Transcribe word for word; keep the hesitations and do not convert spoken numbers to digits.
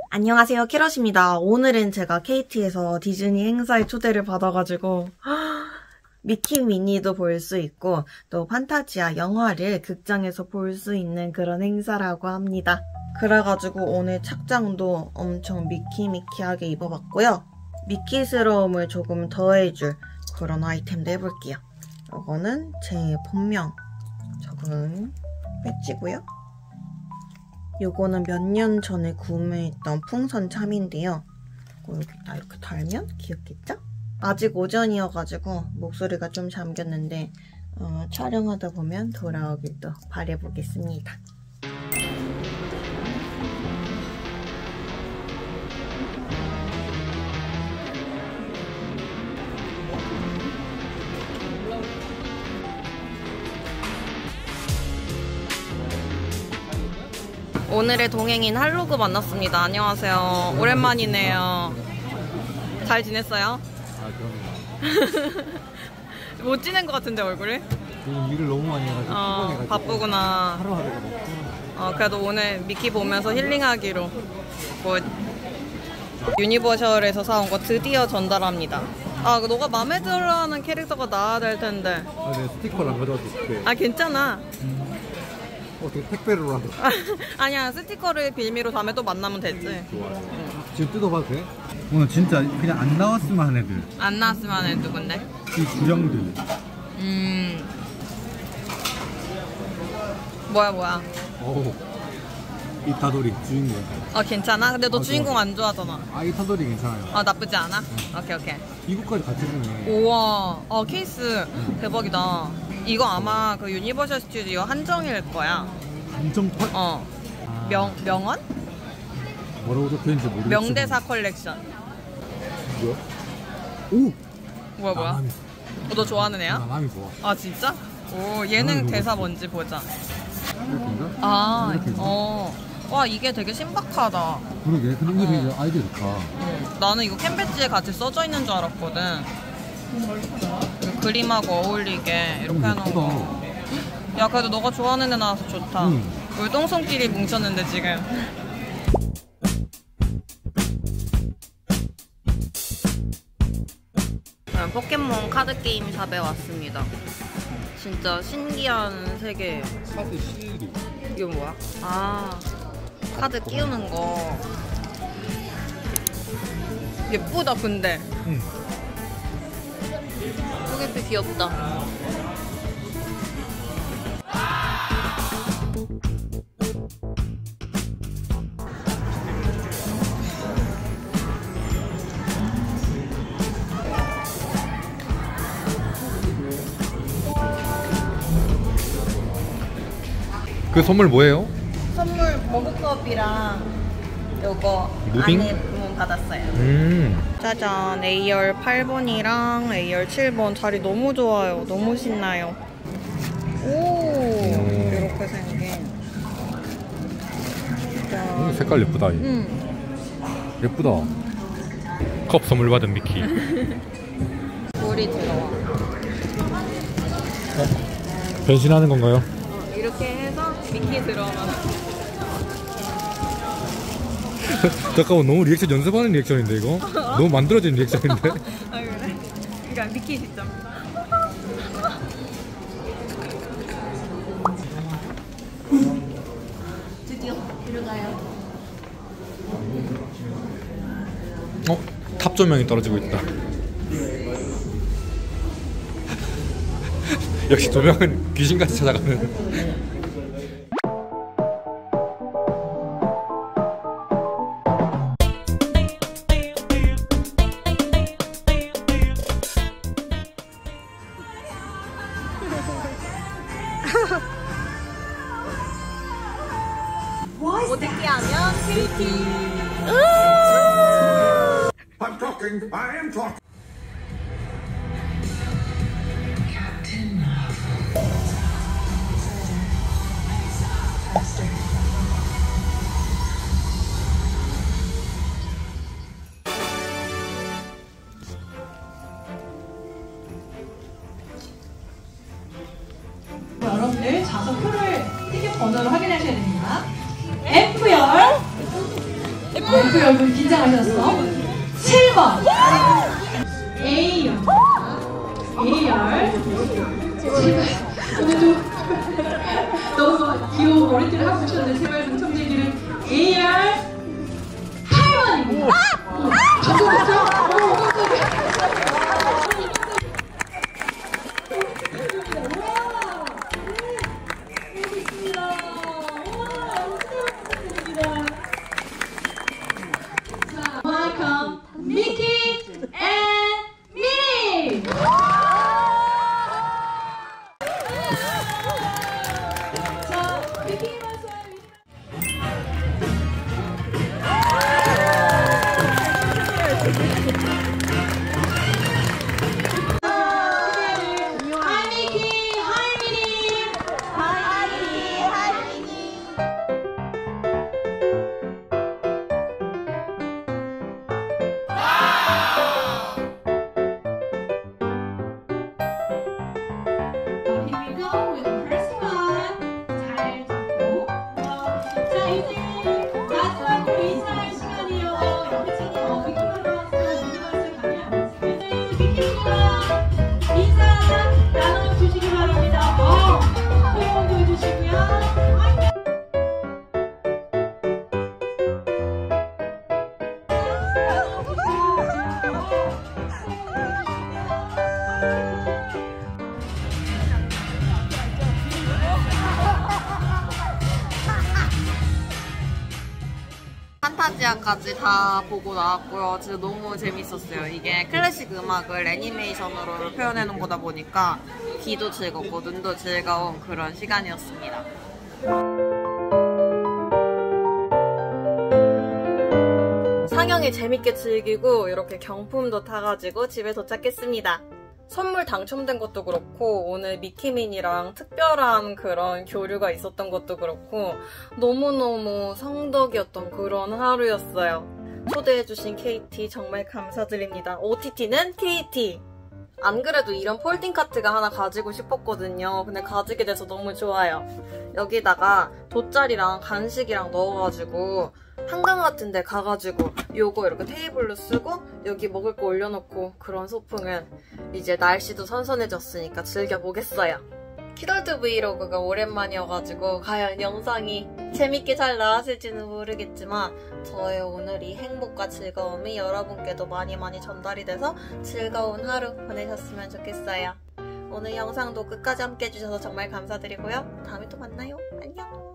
안녕하세요, 캐럿입니다. 오늘은 제가 케이티에서 디즈니 행사에 초대를 받아가지고 미키 미니도 볼 수 있고 또 판타지아 영화를 극장에서 볼 수 있는 그런 행사라고 합니다. 그래가지고 오늘 착장도 엄청 미키미키하게 입어봤고요. 미키스러움을 조금 더해줄 그런 아이템도 해볼게요. 이거는 제 본명 적은 배지고요. 요거는 몇 년 전에 구매했던 풍선 참인데요. 이거 여기다 이렇게 달면 귀엽겠죠? 아직 오전이어가지고 목소리가 좀 잠겼는데 어, 촬영하다 보면 돌아오길 또 바라보겠습니다. 오늘의 동행인 할로그 만났습니다. 안녕하세요. 오랜만이네요. 잘 지냈어요? 아, 그럼요. 못 지낸 것 같은데, 얼굴이? 요즘 일을 너무 많이 해가지고 어, 피곤해가지고 바쁘구나. 하루하루가 너무 피곤해. 어, 그래도 오늘 미키 보면서 힐링하기로 뭐 유니버셜에서 사온 거 드디어 전달합니다. 아, 너가 마음에 들어하는 캐릭터가 나와야 될 텐데. 아, 내 스티커를 안 가져와도 돼. 아, 괜찮아. 음. 어떻게 택배로라도. 아니야, 스티커를 빌미로 다음에 또 만나면 되지. 좋아요. 응. 지금 뜯어봐도 돼? 오늘 진짜 그냥 안 나왔으면 하는 애들. 안 나왔으면 하는 애 누군데? 이 주령들. 음. 뭐야, 뭐야. 어우. 이타도리 주인공. 어, 괜찮아? 근데 너 아, 주인공 좋아. 안 좋아하잖아. 아, 이타도리 괜찮아요. 어, 나쁘지 않아? 응. 오케이, 오케이. 이거까지 같이 주네. 우와. 어, 케이스. 응. 대박이다. 이거 아마 그 유니버셜 스튜디오 한정일 거야. 한정판? 어. 아. 명, 명언? 뭐라고 적혀있는지 모르겠지만. 명대사 컬렉션. 뭐야? 오! 뭐야, 뭐야? 나남이. 어, 너 좋아하는 애야? 나남이 좋아. 아, 진짜? 오, 예능 대사 뭔지 보자. 이렇게인가? 아, 이렇게 있나? 어. 와, 이게 되게 신박하다. 그러게. 근데 이게 되게 어. 아이디어 좋다. 응. 나는 이거 캔배지에 같이 써져 있는 줄 알았거든. 그 그림하고 어울리게 이렇게 음, 해놓은 예쁘다. 거. 야, 그래도 너가 좋아하는 애 나와서 좋다. 응. 우리 똥손끼리 뭉쳤는데 지금. 포켓몬 카드 게임 샵에 왔습니다. 진짜 신기한 세계. 카드 실리. 이거 뭐야? 아, 카드 끼우는 거. 예쁘다, 근데. 응. 포개피 귀엽다. 그 선물 뭐예요? 선물 머그컵이랑 요거 무빙? 안에 주문 받았어요. 음. 짜잔, 에이알 팔 번이랑 에이알 칠 번 자리 너무 좋아요. 너무 신나요. 오, 이렇게 생긴. 오, 색깔 예쁘다. 음. 예쁘다. 컵 선물 받은 미키. 물이 들어와. 어? 변신하는 건가요? 어, 이렇게 해서 미키 들어오면. 잠깐만, 너무 리액션 연습하는 리액션인데 이거? 너무 만들어진 리액션인데? 아, 그래? 그러니까 미키 진짜. 드디어 들어가요. 어? 탑 조명이 떨어지고 있다. 역시 조명은 귀신같이 찾아가는. 어떻게 하면 케이티. I'm talking, I am talking. 여러분들 좌석표를 티켓 번호를 확인하셔야 됩니다. F열 그 얼굴 긴장하셨어? 칠 번 A열 A열 제발 오늘도 너무 귀여운 머리띠를 하고 오셨는데 제발 당첨되기를 A열 팔 번입니다. 저도 그렇죠? 어머 깜짝이야. Welcome, Mickey and Minnie. 자, 미키 마우스와 Hi Mickey, Hi Minnie. Hi Mickey, Hi Minnie. Here we go with the first one. 잘 잡고. 자, 이제 마지막으로 인사할 시간이에요. 여기 지금 어, 미키 마우스, 미키 마우스 가면 이제 미키가 인사 나눠주시기 바랍니다. 어, 포옹도 해주시고요. 판타지아까지 다 보고 나왔고요. 진짜 너무 재밌었어요. 이게 클래식 음악을 애니메이션으로 표현해 놓은 거다 보니까 귀도 즐겁고 눈도 즐거운 그런 시간이었습니다. 상영이 재밌게 즐기고 이렇게 경품도 타가지고 집에 도착했습니다. 선물 당첨된 것도 그렇고 오늘 미키민이랑 특별한 그런 교류가 있었던 것도 그렇고 너무너무 성덕이었던 그런 하루였어요. 초대해주신 케이티 정말 감사드립니다. 오티티는 케이티! 안 그래도 이런 폴딩 카트가 하나 가지고 싶었거든요. 근데 가지게 돼서 너무 좋아요. 여기다가 돗자리랑 간식이랑 넣어가지고 한강 같은 데 가가지고 요거 이렇게 테이블로 쓰고 여기 먹을 거 올려놓고 그런 소풍은 이제 날씨도 선선해졌으니까 즐겨보겠어요. 키덜트 브이로그가 오랜만이어가지고 과연 영상이 재밌게 잘 나왔을지는 모르겠지만 저의 오늘 이 행복과 즐거움이 여러분께도 많이 많이 전달이 돼서 즐거운 하루 보내셨으면 좋겠어요. 오늘 영상도 끝까지 함께 해주셔서 정말 감사드리고요. 다음에 또 만나요. 안녕.